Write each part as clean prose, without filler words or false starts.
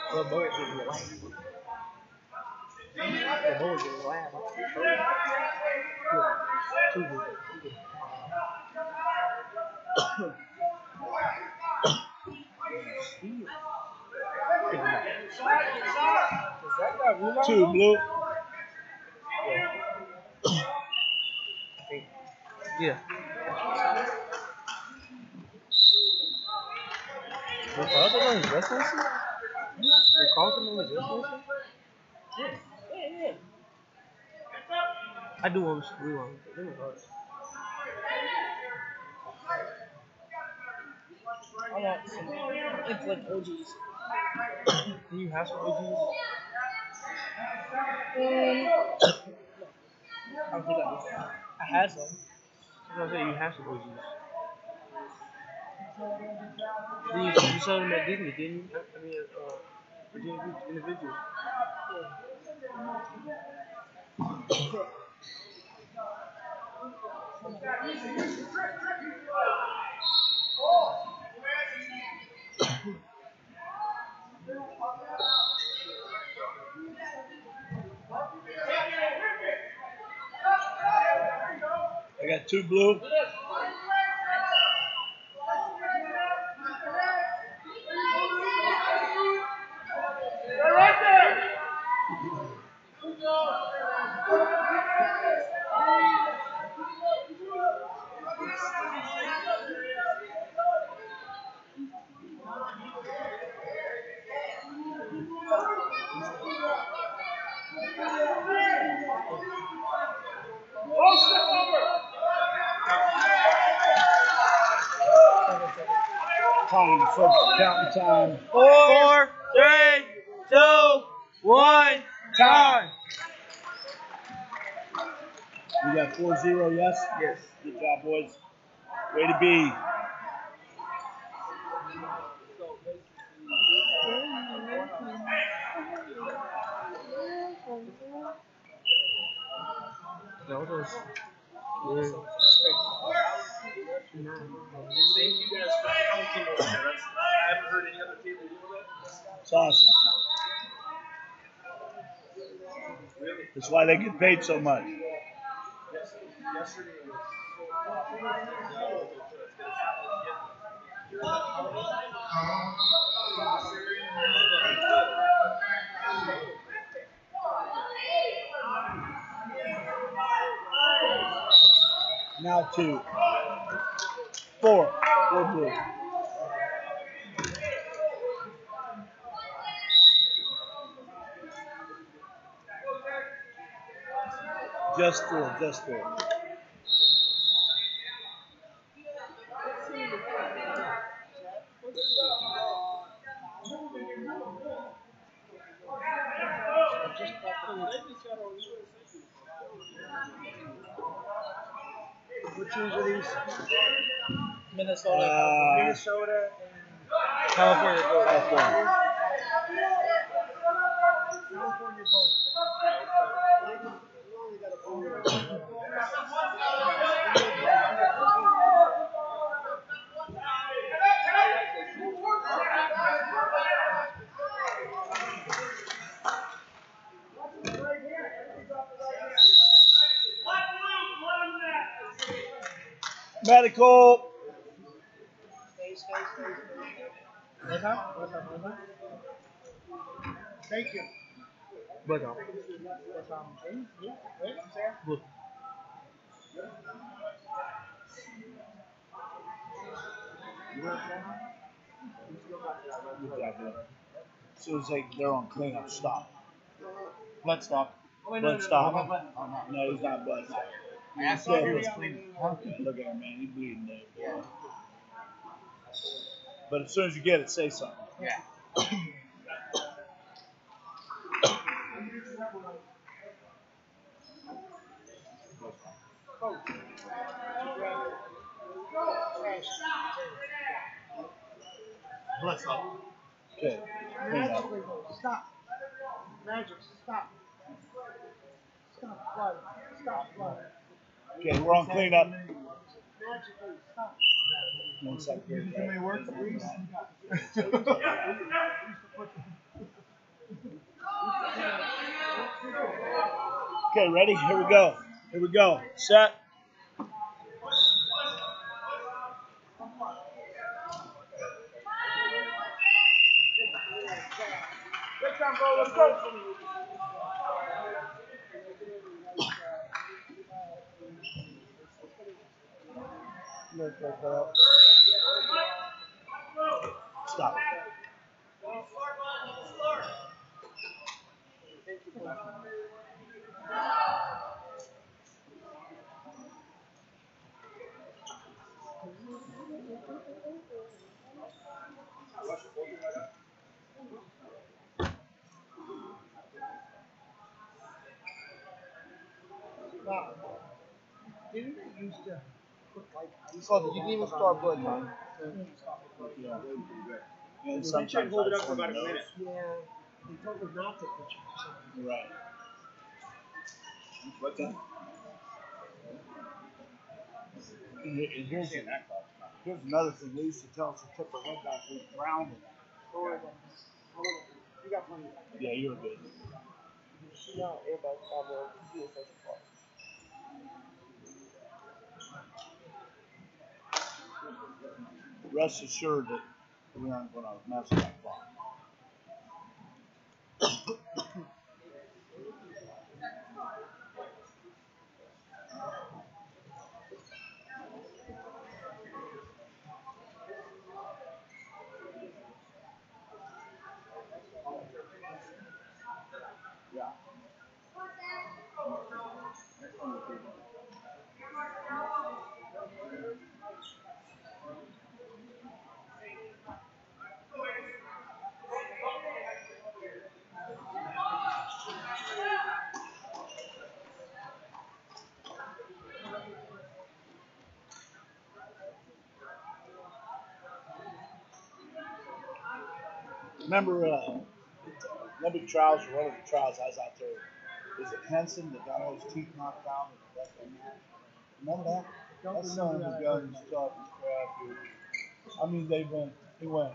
The boy is getting laughed. The boy is getting laughed. Too good. Two blue. Yeah. The Carlton on his dress license? The Carlton on his dress license? Yeah. I do want to do one. I want some inflict OGs. Do you have some OGs? I don't think I do. I had some. I was gonna say you have some OGs. You saw them at Disney, didn't you? I mean, Virginia Beach individuals. I got two blue. Time, folks, counting time. 4, 3, 2, 1, time. We got 4-0, yes? Yes. Good job, boys. Way to be. That was us. Thank you guys for counting over there. I haven't heard any other table do that. It's awesome. Really? That's why they get paid so much. Yesterday was. Now 2. 4. 4 blue. Just 4. Just 4. What teams are these? Minnesota. Minnesota and California. California. Medical. Thank you. But As soon as they're on cleanup, stop. Blood stop. Blood stop. No, he's not blood stop. I asked if he was clean. Look at him, man. He's bleeding there. Yeah. But as soon as you get it, say something. Yeah. Blood stop. Okay. Cleanup. Stop. Magic, stop. Stop, blood. Stop, blood. Okay, we're on cleanup. Magically, stop. 1 second. Too many words, please. Okay, ready? Here we go. Here we go. Set. Let's go. Stop. Didn't they used to put like ice? Oh, you can even start blood, John. Yeah, and They should hold it up for about a on the minute. Yeah, they told us not to put you or something. nose. Right. What's that? Here's another thing. They used to tell us to tip our head back. We drowned it. You got plenty of time. Yeah, you're good. No, everybody will do it first of all. Rest assured that we aren't going to mess with that clock. Yeah. Remember Olympic trials or one of the trials I was out there? Was it Henson that got all his teeth knocked out? Remember that? That son of a gun was tough as crap, dude. I mean, he went.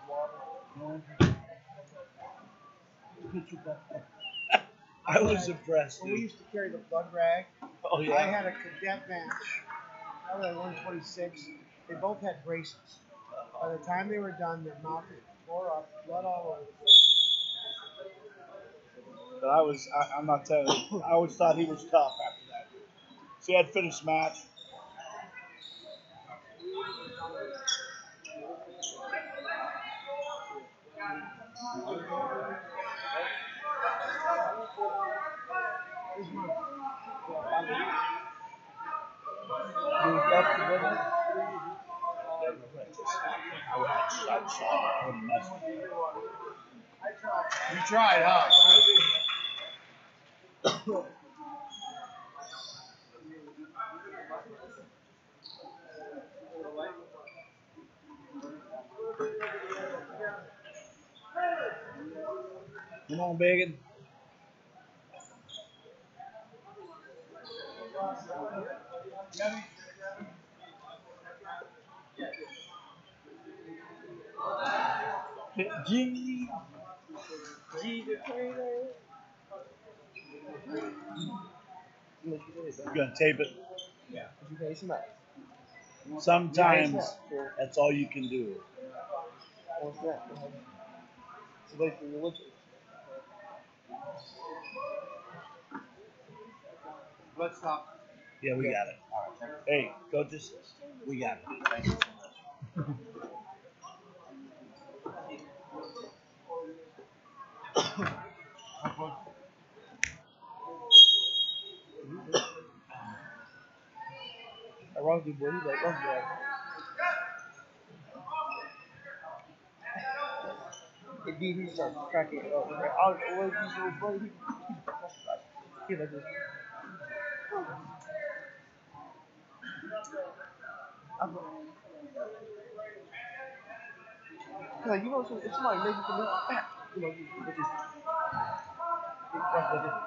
I was impressed, When we dude. used to carry the blood rag, Oh, I yeah. had a cadet match. I was at 126. They both had braces. By the time they were done, their mouth was tore up, blood all over the place. But I'm not telling you, I always thought he was tough after that. See, I'd finished match. I wouldn't mess with him. You tried, huh? Come on, Biggin. G. You Gonna tape it. pay some back. Sometimes that's all you can do. What's that? So basically, you look Let's stop. Yeah, we got it. Hey, coaches, we got it. Thank you so much. I wrong you, boy. You like wrong boy. It did. He started cracking it up. I was always these little buddy. He like this. I'm like, you know, if somebody makes it to me, you know, you just. That's what it is.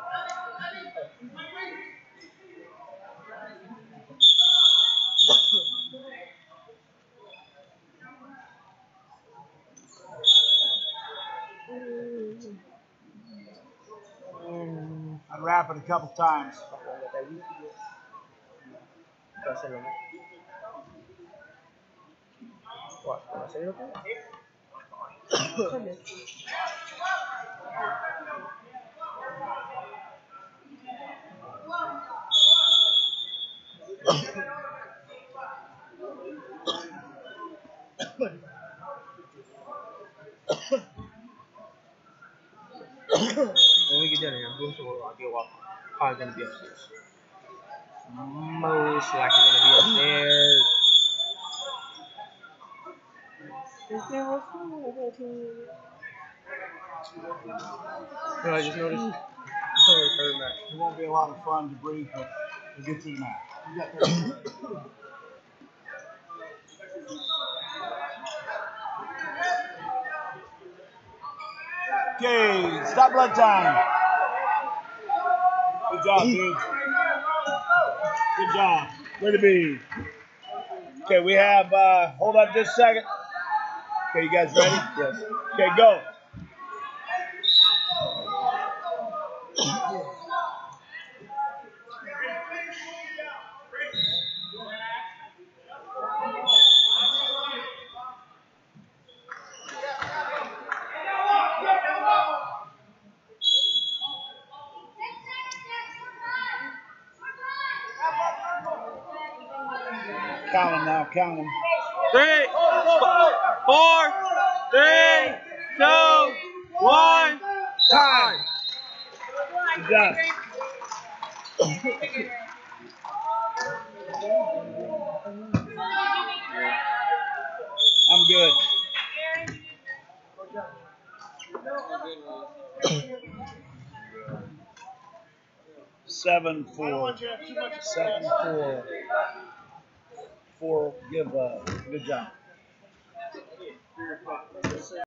I'd wrap it a couple times. When we get done here, Bruce will get walk. Probably gonna be upstairs. Most likely gonna be upstairs. No, I just noticed. It's only the third match. It won't be a lot of fun to breathe, but we'll get through the match. Okay, stop blood time. Good job, dude. Good job. Way to be. Okay, we have, hold on just a second. Okay, you guys ready? Yes. Okay, go. Count them now, count them. 3, 4, 3, 2, 1, time. Good job. I'm good. 7-4. 7-4. 4. Give. Good job.